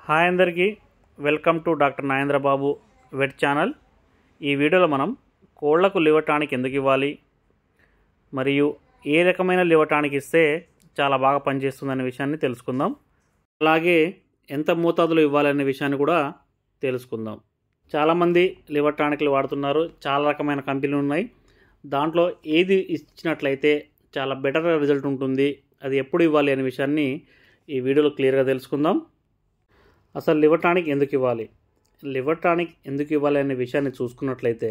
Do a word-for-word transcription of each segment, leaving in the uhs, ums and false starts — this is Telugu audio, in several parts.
హాయ్ అందరికీ welcome to doctor Nagendra Babu vet channel. ఈ వీడియోలో మనం కోళ్లకు లివర్ టానిక్ ఎందుకు ఇవ్వాలి మరియు ఏ రకమైన లివర్ టానిక్ ఇస్తే చాలా బాగా పనిచేస్తుందనే విషయాన్ని తెలుసుకుందాం. అలాగే ఎంత మోతాదులో ఇవ్వాలనే విషయాన్ని కూడా తెలుసుకుందాం. చాలామంది లివర్ టానిక్లు వాడుతున్నారు, చాలా రకమైన కంపెనీలు ఉన్నాయి. దాంట్లో ఏది ఇచ్చినట్లయితే చాలా బెటర్ రిజల్ట్ ఉంటుంది, అది ఎప్పుడు ఇవ్వాలి అనే విషయాన్ని ఈ వీడియోలో క్లియర్గా తెలుసుకుందాం. అసలు లివర్ టానిక్ ఎందుకు ఇవ్వాలి, లివర్ టానిక్ ఎందుకు ఇవ్వాలి అనే విషయాన్ని చూసుకున్నట్లయితే,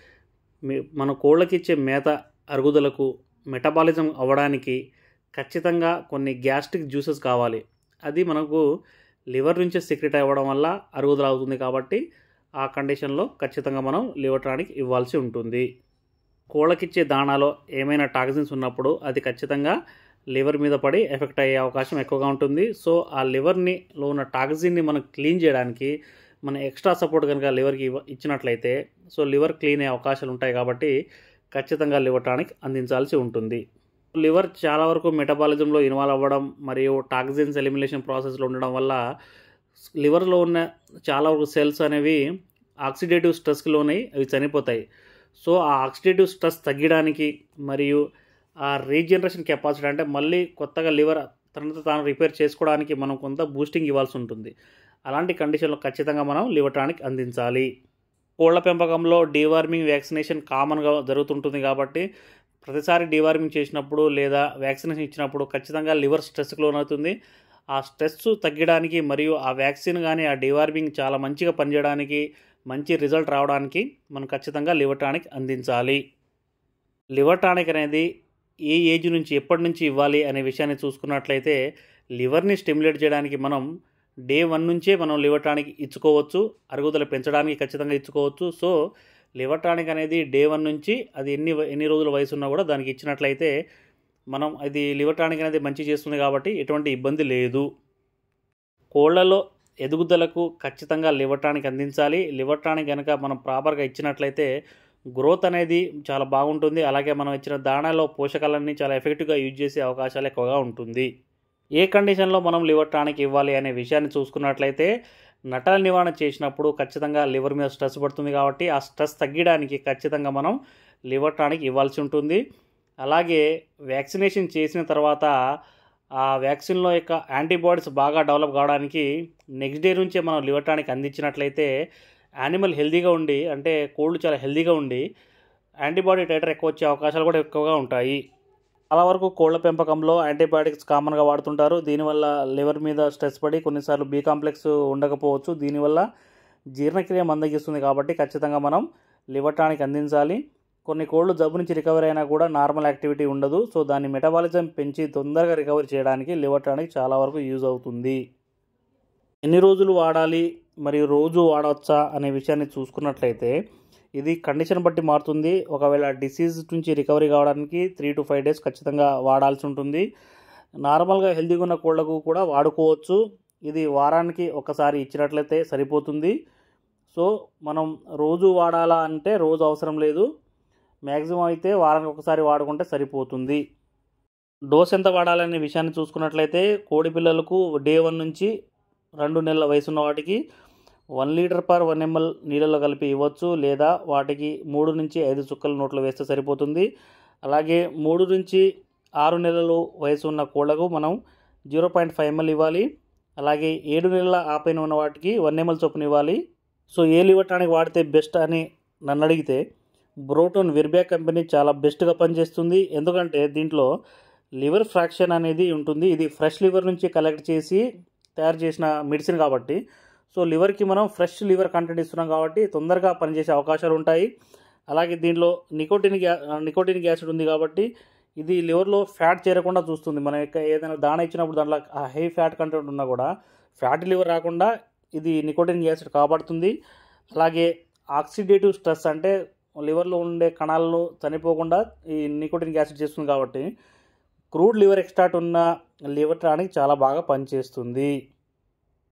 మీ మన కోళ్ళకి ఇచ్చే మేత అరుగుదలకు, మెటబాలిజం అవ్వడానికి ఖచ్చితంగా కొన్ని గ్యాస్ట్రిక్ జ్యూసెస్ కావాలి. అది మనకు లివర్ నుంచి సెక్రెట్ అవ్వడం వల్ల అరుగుదల అవుతుంది. కాబట్టి ఆ కండిషన్లో ఖచ్చితంగా మనం లివర్ టానిక్ ఇవ్వాల్సి ఉంటుంది. కోళ్ళకిచ్చే దాణాలో ఏమైనా టాక్సిన్స్ ఉన్నప్పుడు అది ఖచ్చితంగా లివర్ మీద పడి ఎఫెక్ట్ అయ్యే అవకాశం ఎక్కువగా ఉంటుంది. సో ఆ లివర్ని లో ఉన్న టాక్సిన్ని మనం క్లీన్ చేయడానికి మన ఎక్స్ట్రా సపోర్ట్ కనుక లివర్కి ఇచ్చినట్లయితే సో లివర్ క్లీన్ అయ్యే అవకాశాలు ఉంటాయి. కాబట్టి ఖచ్చితంగా లివర్ టానిక్ అందించాల్సి ఉంటుంది. లివర్ చాలా వరకు మెటబాలిజంలో ఇన్వాల్వ్ అవ్వడం మరియు టాక్సిన్స్ ఎలిమినేషన్ ప్రాసెస్లో ఉండడం వల్ల లివర్లో ఉన్న చాలా వరకు సెల్స్ అనేవి ఆక్సిడేటివ్ స్ట్రెస్కి లోనై అవి చనిపోతాయి. సో ఆ ఆక్సిడేటివ్ స్ట్రెస్ తగ్గడానికి మరియు ఆ రీజనరేషన్ కెపాసిటీ అంటే మళ్ళీ కొత్తగా లివర్ తనతో తాను రిపేర్ చేసుకోవడానికి మనం కొంత బూస్టింగ్ ఇవ్వాల్సి ఉంటుంది. అలాంటి కండిషన్లో ఖచ్చితంగా మనం లివర్ టానిక్ అందించాలి. కోళ్ల పెంపకంలో డీవార్మింగ్ వ్యాక్సినేషన్ కామన్గా జరుగుతుంటుంది. కాబట్టి ప్రతిసారి డీవార్మింగ్ చేసినప్పుడు లేదా వ్యాక్సినేషన్ ఇచ్చినప్పుడు ఖచ్చితంగా లివర్ స్ట్రెస్కి లోనవుతుంది. ఆ స్ట్రెస్ తగ్గడానికి మరియు ఆ వ్యాక్సిన్ కానీ ఆ డీవార్మింగ్ చాలా మంచిగా పనిచేయడానికి, మంచి రిజల్ట్ రావడానికి మనం ఖచ్చితంగా లివర్ టానిక్ అందించాలి. లివర్ టానిక్ అనేది ఏ ఏజ్ నుంచి ఎప్పటి నుంచి ఇవ్వాలి అనే విషయాన్ని చూసుకున్నట్లయితే, లివర్ని స్టిమ్యులేట్ చేయడానికి మనం డే వన్ నుంచే మనం లివర్ టానిక్ ఇచ్చుకోవచ్చు. అరుగుదల పెంచడానికి ఖచ్చితంగా ఇచ్చుకోవచ్చు. సో లివర్ టానిక్ అనేది డే వన్ నుంచి అది ఎన్ని ఎన్ని రోజుల వయసు ఉన్నా కూడా దానికి ఇచ్చినట్లయితే మనం అది లివర్ టానిక్ అనేది మంచి చేస్తుంది. కాబట్టి ఎటువంటి ఇబ్బంది లేదు. కోళ్లలో ఎదుగుదలకు ఖచ్చితంగా లివర్ టానిక్ అందించాలి. లివర్ టానిక్ కనుక మనం ప్రాపర్గా ఇచ్చినట్లయితే గ్రోత్ అనేది చాలా బాగుంటుంది. అలాగే మనం ఇచ్చిన దాణాలో పోషకాలన్నీ చాలా ఎఫెక్టివ్గా యూజ్ చేసే అవకాశాలు ఎక్కువగా ఉంటుంది. ఏ కండిషన్లో మనం లివర్ టానిక్ ఇవ్వాలి అనే విషయాన్ని చూసుకున్నట్లయితే, నటాల నివారణ చేసినప్పుడు ఖచ్చితంగా లివర్ మీద స్ట్రెస్ పడుతుంది. కాబట్టి ఆ స్ట్రెస్ తగ్గడానికి ఖచ్చితంగా మనం లివర్ టానిక్ ఇవ్వాల్సి ఉంటుంది. అలాగే వ్యాక్సినేషన్ చేసిన తర్వాత ఆ వ్యాక్సిన్లో యొక్క యాంటీబాడీస్ బాగా డెవలప్ కావడానికి నెక్స్ట్ డే నుంచే మనం లివర్ టానిక్ అందించినట్లయితే యానిమల్ హెల్తీగా ఉండి, అంటే కోళ్ళు చాలా హెల్తీగా ఉండి యాంటీబాడీ టైటర్ ఎక్కువ వచ్చే అవకాశాలు కూడా ఎక్కువగా ఉంటాయి. చాలా వరకు కోళ్ల పెంపకంలో యాంటీబయాటిక్స్ కామన్గా వాడుతుంటారు. దీనివల్ల లివర్ మీద స్ట్రెస్ పడి కొన్నిసార్లు బి కాంప్లెక్స్ ఉండకపోవచ్చు. దీనివల్ల జీర్ణక్రియ మందగిస్తుంది. కాబట్టి ఖచ్చితంగా మనం లివర్ టానిక్ అందించాలి. కొన్ని కోళ్ళు జబ్బు నుంచి రికవరీ అయినా కూడా నార్మల్ యాక్టివిటీ ఉండదు. సో దాన్ని మెటబాలిజం పెంచి తొందరగా రికవరీ చేయడానికి లివర్ టానిక్ చాలా వరకు యూజ్ అవుతుంది. ఎన్ని రోజులు వాడాలి మరియు రోజు వాడవచ్చా అనే విషయాన్ని చూసుకున్నట్లయితే, ఇది కండిషన్ బట్టి మారుతుంది. ఒకవేళ డిసీజ్ నుంచి రికవరీ కావడానికి త్రీ టు ఫైవ్ డేస్ ఖచ్చితంగా వాడాల్సి ఉంటుంది. నార్మల్గా హెల్తీగా ఉన్న కోళ్లకు కూడా వాడుకోవచ్చు. ఇది వారానికి ఒకసారి ఇచ్చినట్లయితే సరిపోతుంది. సో మనం రోజు వాడాలా అంటే రోజు అవసరం లేదు. మ్యాక్సిమం అయితే వారానికి ఒకసారి వాడుకుంటే సరిపోతుంది. డోస్ ఎంత వాడాలనే విషయాన్ని చూసుకున్నట్లయితే, కోడి పిల్లలకు డే వన్ నుంచి రెండు నెలల వయసున్న వాటికి one litre per one ml నీళ్ళలో కలిపి ఇవ్వచ్చు. లేదా వాటికి మూడు నుంచి ఐదు చుక్కల నోట్లో వేస్తే సరిపోతుంది. అలాగే మూడు నుంచి ఆరు నెలలు వయసు ఉన్న కోళ్లకు మనం జీరో పాయింట్ ఫైవ్ ఎంఎల్ ఇవ్వాలి. అలాగే ఏడు నెలల ఆపైన ఉన్న వాటికి వన్ ఎంఎల్ చొప్పున ఇవ్వాలి. సో ఏ లివర్ టానిక్ వాడితే బెస్ట్ అని నన్ను అడిగితే, బ్రోటోన్ విర్బ్యాక్ కంపెనీ చాలా బెస్ట్గా పనిచేస్తుంది. ఎందుకంటే దీంట్లో లివర్ ఫ్రాక్షన్ అనేది ఉంటుంది. ఇది ఫ్రెష్ లివర్ నుంచి కలెక్ట్ చేసి తయారు చేసిన మెడిసిన్ కాబట్టి, సో లివర్కి మనం ఫ్రెష్ లివర్ కంటెంట్ ఇస్తున్నాం కాబట్టి తొందరగా పనిచేసే అవకాశాలు ఉంటాయి. అలాగే దీంట్లో నికోటిన్ గ్యా నికోటిన్ యాసిడ్ ఉంది. కాబట్టి ఇది లివర్లో ఫ్యాట్ చేరకుండా చూస్తుంది. మన యొక్క ఏదైనా దాణ ఇచ్చినప్పుడు దాంట్లో హై ఫ్యాట్ కంటెంట్ ఉన్నా కూడా ఫ్యాటీ లివర్ రాకుండా ఇది నికోటిన్ యాసిడ్ కాపాడుతుంది. అలాగే ఆక్సిడేటివ్ స్ట్రెస్ అంటే లివర్లో ఉండే కణాలను చనిపోకుండా ఈ నికోటిన్ యాసిడ్ చేస్తుంది. కాబట్టి క్రూడ్ లివర్ ఎక్స్ట్రాక్ట్ ఉన్న లివర్ టానిక్ చాలా బాగా పనిచేస్తుంది.